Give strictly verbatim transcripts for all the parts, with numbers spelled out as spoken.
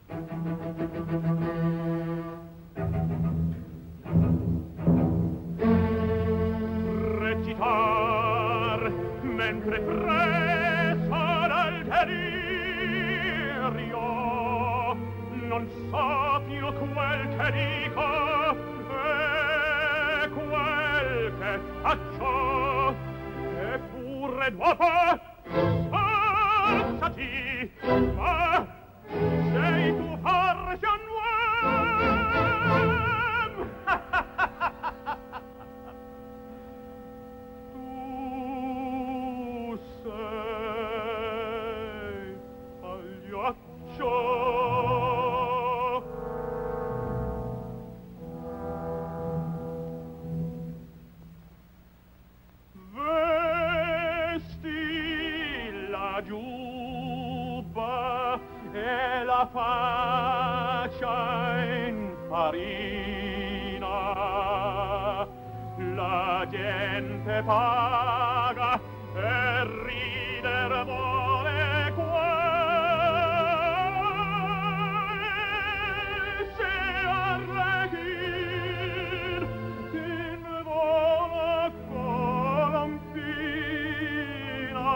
Recitar mentre presa dal delirio non so più quel che dico e quel che faccio eppure dopo alzati ma sei tu forse un uomo tu sei pagliaccio giubba e la faccia in farina la gente paga e rider vuole quel se arrechin in vola colompina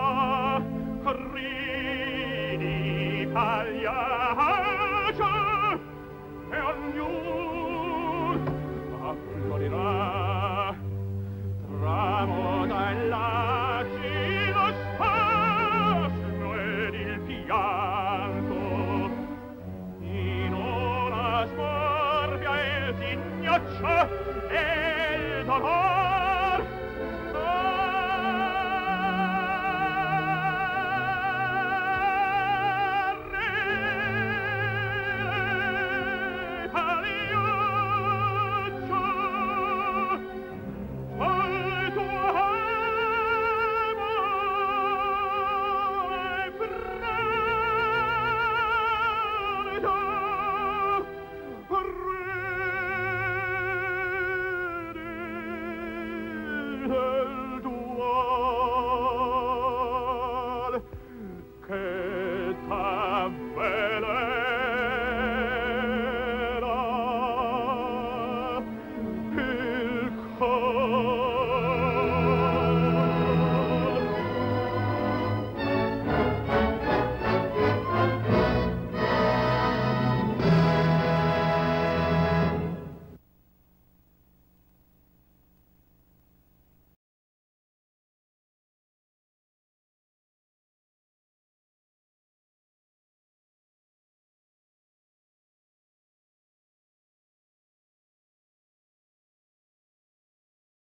ridi pagliaccio e ognun applaudirà tramuta il lacino spasmo ed il pianto in una smorbia il singhiaccio e il dolor Hey!